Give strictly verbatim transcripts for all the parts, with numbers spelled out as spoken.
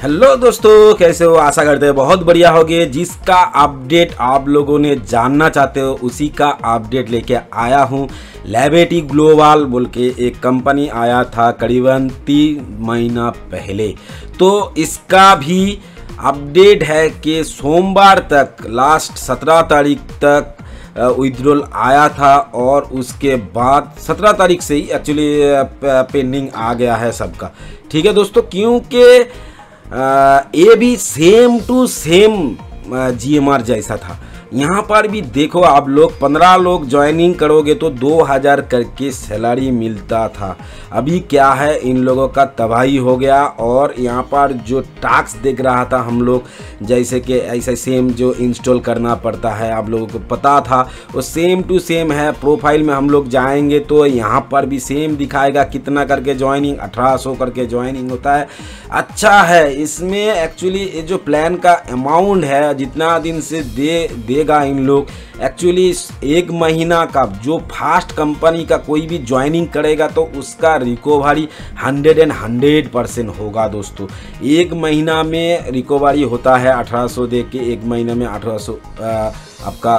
Hello दोस्तों, कैसे हो? आशा करते हैं बहुत बढ़िया होगे। जिसका अपडेट आप लोगों ने जानना चाहते हो उसी का अपडेट लेके आया हूँ। लैबेटी ग्लोबल बोल के एक कंपनी आया था करीबन तीन महीना पहले, तो इसका भी अपडेट है कि सोमवार तक लास्ट सत्रह तारीख तक विड्रॉल आया था और उसके बाद सत्रह तारीख से ही एक्चुअली पेंडिंग आ गया है सबका। ठीक है दोस्तों, क्योंकि ये भी सेम टू सेम जीएमआर जैसा था। यहाँ पर भी देखो आप लोग पंद्रह लोग ज्वाइनिंग करोगे तो दो हज़ार करके सैलरी मिलता था। अभी क्या है, इन लोगों का तबाही हो गया और यहाँ पर जो टास्क देख रहा था हम लोग, जैसे कि ऐसे सेम जो इंस्टॉल करना पड़ता है आप लोगों को पता था, वो सेम टू सेम है। प्रोफाइल में हम लोग जाएंगे तो यहाँ पर भी सेम दिखाएगा कितना करके ज्वाइनिंग, अठारह सौ करके ज्वाइनिंग होता है। अच्छा है, इसमें एक्चुअली ये जो प्लान का अमाउंट है जितना दिन से दे देगा इन लोग, एक्चुअली एक महीना का जो फास्ट कंपनी का कोई भी ज्वाइनिंग करेगा तो उसका recovery hundred and hundred percent होगा दोस्तों। एक महीना में रिकवरी होता है अठारह सौ दे के, एक महीने में अठारह सौ आपका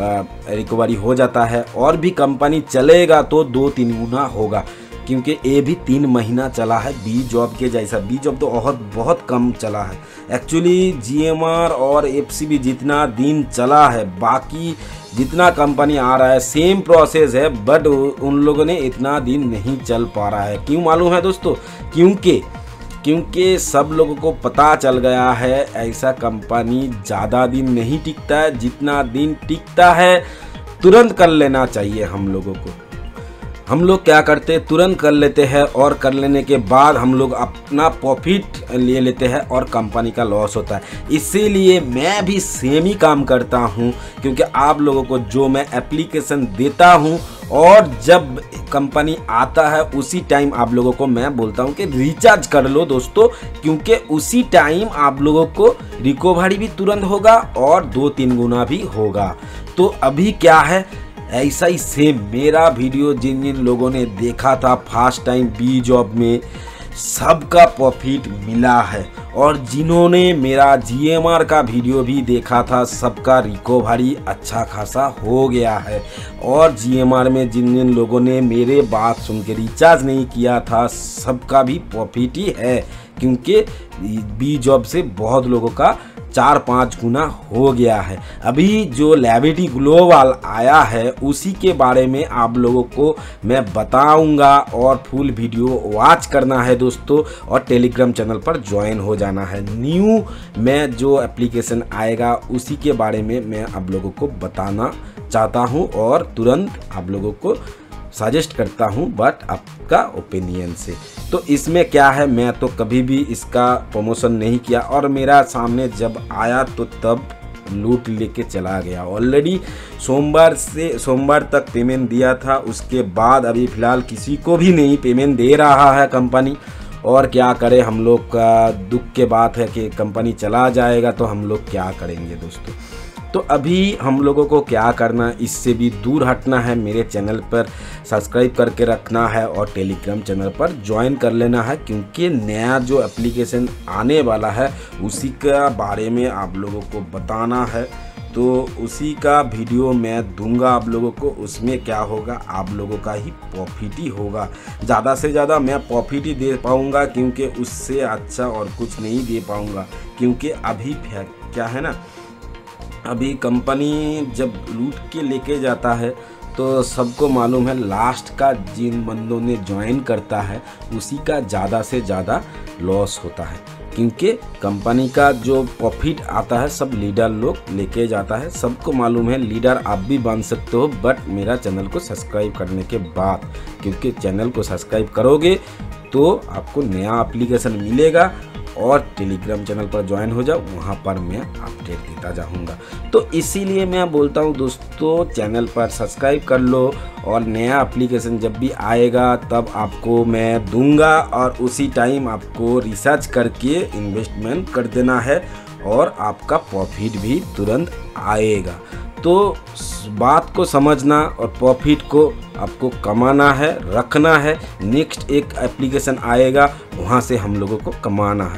रिकवरी हो जाता है। और भी कंपनी चलेगा तो दो तीन गुना होगा, क्योंकि ये भी तीन महीना चला है बी जॉब के जैसा। बी जॉब तो बहुत बहुत कम चला है एक्चुअली। जीएमआर और एफसीबी जितना दिन चला है, बाकी जितना कंपनी आ रहा है सेम प्रोसेस है, बट उन लोगों ने इतना दिन नहीं चल पा रहा है। क्यों मालूम है दोस्तों? क्योंकि क्योंकि सब लोगों को पता चल गया है ऐसा कंपनी ज़्यादा दिन नहीं टिकता है। जितना दिन टिकता है तुरंत कर लेना चाहिए हम लोगों को। हम लोग क्या करते हैं, तुरंत कर लेते हैं और कर लेने के बाद हम लोग अपना प्रॉफिट ले लेते हैं और कंपनी का लॉस होता है। इसीलिए मैं भी सेम ही काम करता हूं, क्योंकि आप लोगों को जो मैं एप्लीकेशन देता हूं और जब कंपनी आता है उसी टाइम आप लोगों को मैं बोलता हूं कि रिचार्ज कर लो दोस्तों, क्योंकि उसी टाइम आप लोगों को रिकवरी भी तुरंत होगा और दो तीन गुना भी होगा। तो अभी क्या है, ऐसा ही सेम मेरा वीडियो जिन जिन लोगों ने देखा था फर्स्ट टाइम बी जॉब में, सबका प्रॉफिट मिला है। और जिन्होंने मेरा जीएमआर का वीडियो भी देखा था सबका रिकवरी अच्छा खासा हो गया है। और जीएमआर में जिन जिन लोगों ने मेरे बात सुन के रिचार्ज नहीं किया था सबका भी प्रॉफिट ही है, क्योंकि बी जॉब से बहुत लोगों का चार पाँच गुना हो गया है। अभी जो लैबेटी ग्लोबल आया है उसी के बारे में आप लोगों को मैं बताऊंगा और फुल वीडियो वॉच करना है दोस्तों, और टेलीग्राम चैनल पर ज्वाइन हो जाना है। न्यू में जो एप्लीकेशन आएगा उसी के बारे में मैं आप लोगों को बताना चाहता हूं और तुरंत आप लोगों को सजेस्ट करता हूं, बट आपका ओपिनियन से। तो इसमें क्या है, मैं तो कभी भी इसका प्रमोशन नहीं किया और मेरा सामने जब आया तो तब लूट लेके चला गया। ऑलरेडी सोमवार से सोमवार तक पेमेंट दिया था, उसके बाद अभी फ़िलहाल किसी को भी नहीं पेमेंट दे रहा है कंपनी। और क्या करें, हम लोग का दुख के बात है कि कंपनी चला जाएगा तो हम लोग क्या करेंगे दोस्तों। तो अभी हम लोगों को क्या करना, इससे भी दूर हटना है। मेरे चैनल पर सब्सक्राइब करके रखना है और टेलीग्राम चैनल पर ज्वाइन कर लेना है, क्योंकि नया जो एप्लीकेशन आने वाला है उसी का बारे में आप लोगों को बताना है। तो उसी का वीडियो मैं दूंगा आप लोगों को। उसमें क्या होगा, आप लोगों का ही प्रॉफिट ही होगा। ज़्यादा से ज़्यादा मैं प्रॉफिट ही दे पाऊँगा, क्योंकि उससे अच्छा और कुछ नहीं दे पाऊँगा। क्योंकि अभी क्या है ना, अभी कंपनी जब लूट के लेके जाता है तो सबको मालूम है लास्ट का जिन बंदों ने ज्वाइन करता है उसी का ज़्यादा से ज़्यादा लॉस होता है, क्योंकि कंपनी का जो प्रॉफिट आता है सब लीडर लोग लेके जाता है। सबको मालूम है, लीडर आप भी बन सकते हो, बट मेरा चैनल को सब्सक्राइब करने के बाद, क्योंकि चैनल को सब्सक्राइब करोगे तो आपको नया एप्लीकेशन मिलेगा और टेलीग्राम चैनल पर ज्वाइन हो जाओ, वहाँ पर मैं अपडेट देता जाऊँगा। तो इसीलिए मैं बोलता हूँ दोस्तों, चैनल पर सब्सक्राइब कर लो और नया एप्लीकेशन जब भी आएगा तब आपको मैं दूंगा और उसी टाइम आपको रिसर्च करके इन्वेस्टमेंट कर देना है और आपका प्रॉफिट भी तुरंत आएगा। तो बात को समझना और प्रॉफिट को आपको कमाना है, रखना है। नेक्स्ट एक एप्लीकेशन आएगा, वहाँ से हम लोगों को कमाना है।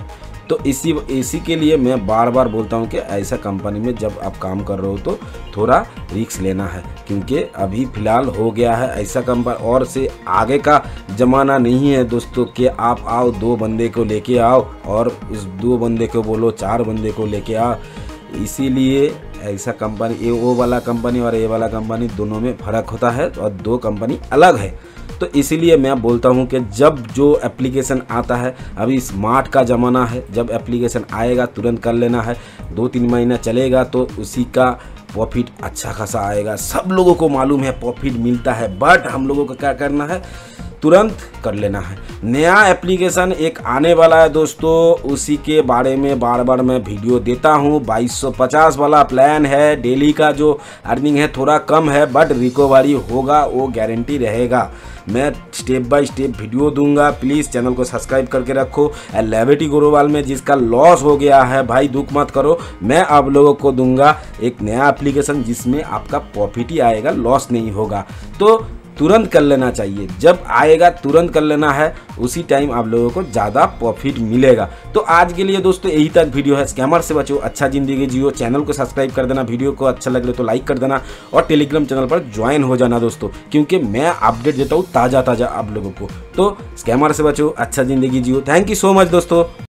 तो इसी इसी के लिए मैं बार बार बोलता हूँ कि ऐसा कंपनी में जब आप काम कर रहे हो तो थोड़ा रिस्क लेना है, क्योंकि अभी फ़िलहाल हो गया है ऐसा कंपनी, और से आगे का ज़माना नहीं है दोस्तों कि आप आओ दो बंदे को लेके आओ और उस दो बंदे को बोलो चार बंदे को लेके आओ। इसीलिए ऐसा कंपनी, ये वो वाला कंपनी और ये वाला कंपनी दोनों में फ़र्क होता है और दो कंपनी अलग है। तो इसीलिए मैं बोलता हूं कि जब जो एप्लीकेशन आता है, अभी स्मार्ट का ज़माना है, जब एप्लीकेशन आएगा तुरंत कर लेना है। दो तीन महीना चलेगा तो उसी का प्रॉफिट अच्छा खासा आएगा। सब लोगों को मालूम है प्रॉफिट मिलता है, बट हम लोगों को क्या करना है, तुरंत कर लेना है। नया एप्लीकेशन एक आने वाला है दोस्तों, उसी के बारे में बार बार मैं वीडियो देता हूँ। बाईस सौ पचास वाला प्लान है, डेली का जो अर्निंग है थोड़ा कम है, बट रिकवरी होगा, वो गारंटी रहेगा। मैं स्टेप बाय स्टेप वीडियो दूंगा, प्लीज़ चैनल को सब्सक्राइब करके रखो। लेविटी ग्लोबल में जिसका लॉस हो गया है भाई दुख मत करो, मैं आप लोगों को दूंगा एक नया एप्लीकेशन जिसमें आपका प्रॉफिट ही आएगा, लॉस नहीं होगा। तो तुरंत कर लेना चाहिए, जब आएगा तुरंत कर लेना है, उसी टाइम आप लोगों को ज़्यादा प्रॉफिट मिलेगा। तो आज के लिए दोस्तों यही तक वीडियो है। स्कैमर से बचो, अच्छा ज़िंदगी जियो। चैनल को सब्सक्राइब कर देना, वीडियो को अच्छा लगे तो लाइक कर देना और टेलीग्राम चैनल पर ज्वाइन हो जाना दोस्तों, क्योंकि मैं अपडेट देता हूँ ताज़ा ताज़ा आप लोगों को। तो स्कैमर से बचो, अच्छा ज़िंदगी जियो। थैंक यू सो मच दोस्तों।